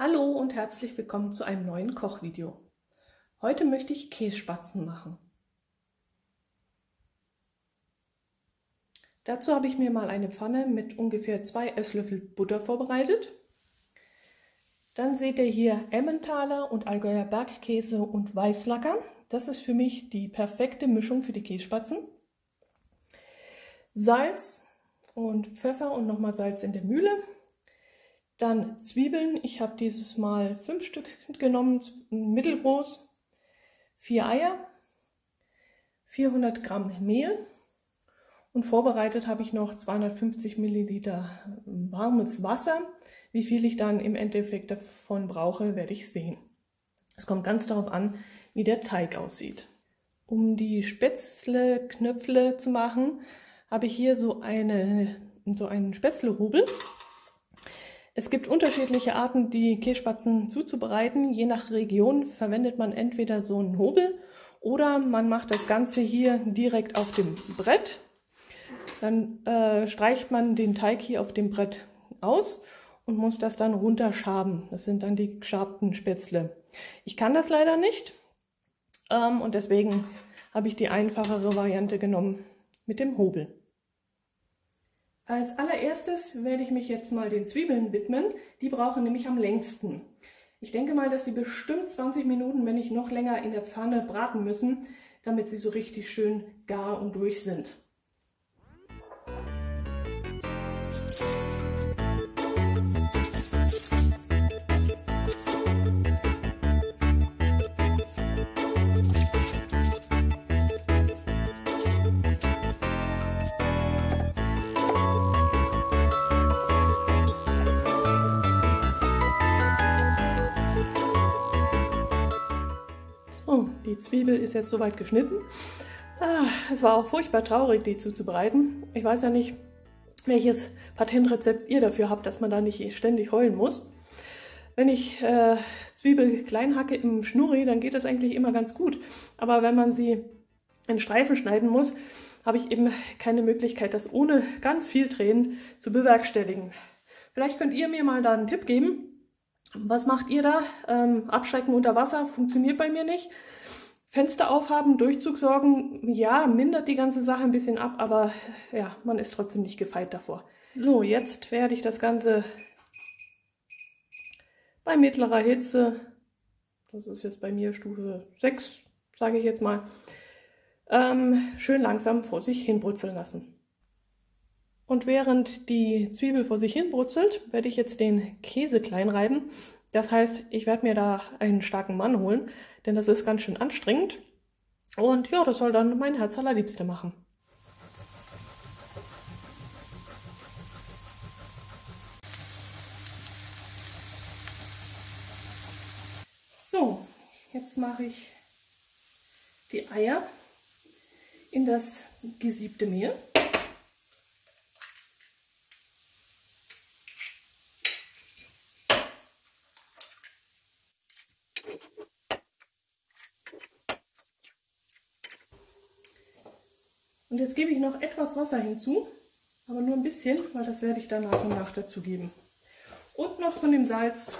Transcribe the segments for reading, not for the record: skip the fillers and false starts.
Hallo und herzlich willkommen zu einem neuen Kochvideo. Heute möchte ich Kässpatzen machen. Dazu habe ich mir mal eine Pfanne mit ungefähr 2 Esslöffel Butter vorbereitet. Dann seht ihr hier Emmentaler und Allgäuer Bergkäse und Weißlacker. Das ist für mich die perfekte Mischung für die Kässpatzen. Salz und Pfeffer und nochmal Salz in der Mühle. Dann Zwiebeln, ich habe dieses Mal 5 Stück genommen, mittelgroß, 4 Eier, 400 Gramm Mehl und vorbereitet habe ich noch 250 Milliliter warmes Wasser. Wie viel ich dann im Endeffekt davon brauche, werde ich sehen. Es kommt ganz darauf an, wie der Teig aussieht. Um die Spätzle-Knöpfle zu machen, habe ich hier so einen Spätzlehobel. Es gibt unterschiedliche Arten, die Kässpatzen zuzubereiten. Je nach Region verwendet man entweder so einen Hobel oder man macht das Ganze hier direkt auf dem Brett. Dann streicht man den Teig hier auf dem Brett aus und muss das dann runterschaben. Das sind dann die geschabten Spätzle. Ich kann das leider nicht und deswegen habe ich die einfachere Variante genommen mit dem Hobel. Als allererstes werde ich mich jetzt mal den Zwiebeln widmen. Die brauchen nämlich am längsten. Ich denke mal, dass die bestimmt 20 Minuten, wenn nicht noch länger, in der Pfanne braten müssen, damit sie so richtig schön gar und durch sind. So, die Zwiebel ist jetzt soweit geschnitten. Es war auch furchtbar traurig, die zuzubereiten. Ich weiß ja nicht, welches Patentrezept ihr dafür habt, dass man da nicht ständig heulen muss. Wenn ich Zwiebel klein hacke im Schnurri, dann geht das eigentlich immer ganz gut. Aber wenn man sie in Streifen schneiden muss, habe ich eben keine Möglichkeit, das ohne ganz viel Tränen zu bewerkstelligen. Vielleicht könnt ihr mir mal da einen Tipp geben. Was macht ihr da? Abschrecken unter Wasser funktioniert bei mir nicht. Fenster aufhaben, Durchzug sorgen, ja, mindert die ganze Sache ein bisschen ab, aber ja, man ist trotzdem nicht gefeit davor. So, jetzt werde ich das Ganze bei mittlerer Hitze, das ist jetzt bei mir Stufe 6, sage ich jetzt mal, schön langsam vor sich hin brutzeln lassen. Und während die Zwiebel vor sich hin brutzelt, werde ich jetzt den Käse klein reiben. Das heißt, ich werde mir da einen starken Mann holen, denn das ist ganz schön anstrengend. Und ja, das soll dann mein Herz allerliebste machen. So, jetzt mache ich die Eier in das gesiebte Mehl. Und jetzt gebe ich noch etwas Wasser hinzu, aber nur ein bisschen, weil das werde ich dann nach und nach dazugeben. Und noch von dem Salz.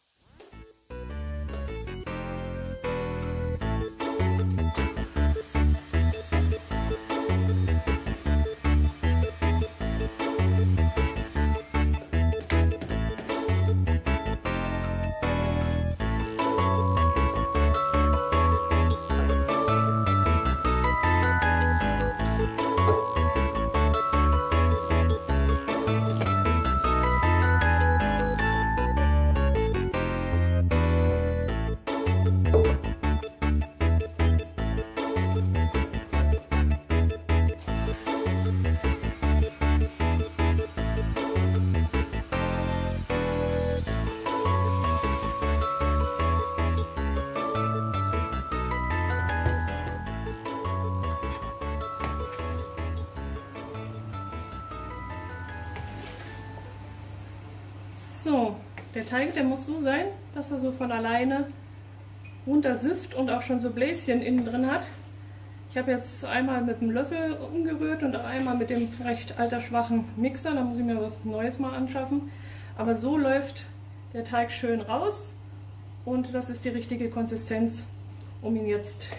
So, der Teig, der muss so sein, dass er so von alleine runtersifft und auch schon so Bläschen innen drin hat. Ich habe jetzt einmal mit dem Löffel umgerührt und einmal mit dem recht altersschwachen Mixer. Da muss ich mir was Neues mal anschaffen. Aber so läuft der Teig schön raus und das ist die richtige Konsistenz, um ihn jetzt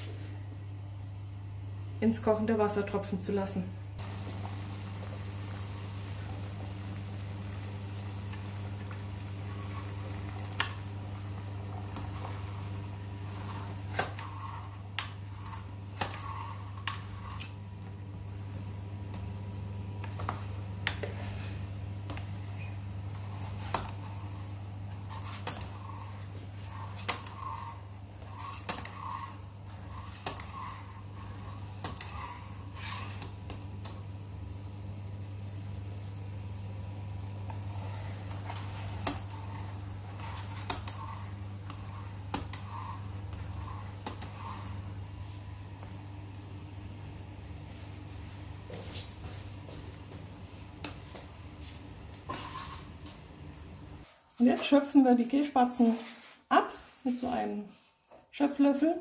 ins kochende Wasser tropfen zu lassen. Und jetzt schöpfen wir die Kässpatzen ab mit so einem Schöpflöffel.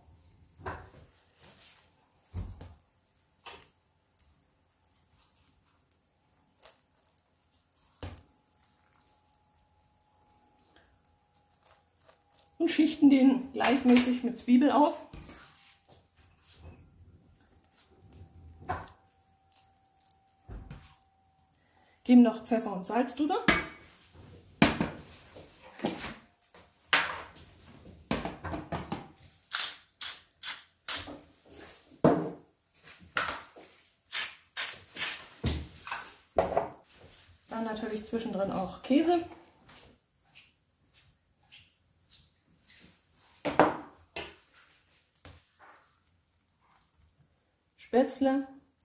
Und schichten den gleichmäßig mit Zwiebel auf. Geben noch Pfeffer und Salz drüber. Dann natürlich zwischendrin auch Käse. Spätzle.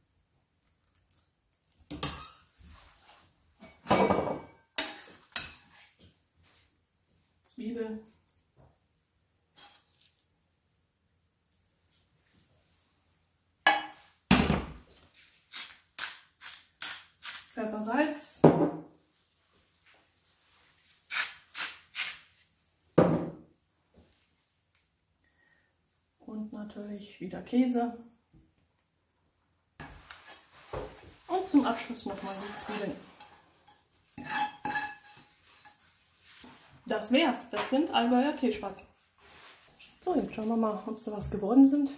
Zwiebeln. Pfeffer, Salz. Und natürlich wieder Käse. Und zum Abschluss nochmal die Zwiebeln. Das wär's. Das sind Allgäuer Kässpatzen. So, jetzt schauen wir mal, ob sie was geworden sind.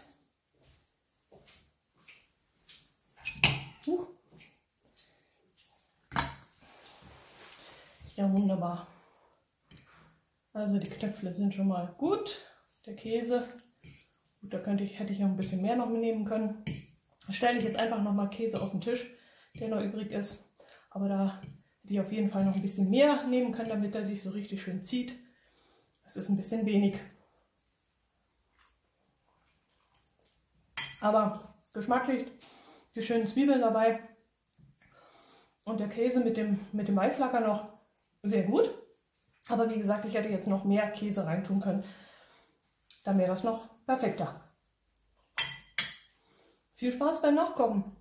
Ja, wunderbar. Also die Knöpfle sind schon mal gut. Der Käse, gut, da hätte ich noch ein bisschen mehr noch nehmen können. Da stelle ich jetzt einfach noch mal Käse auf den Tisch, der noch übrig ist. Aber da hätte ich auf jeden Fall noch ein bisschen mehr nehmen können, damit er sich so richtig schön zieht. Das ist ein bisschen wenig. Aber geschmacklich, die schönen Zwiebeln dabei und der Käse mit dem Weißlacker noch sehr gut. Aber wie gesagt, ich hätte jetzt noch mehr Käse reintun können. Dann wäre das noch perfekter. Viel Spaß beim Nachkochen!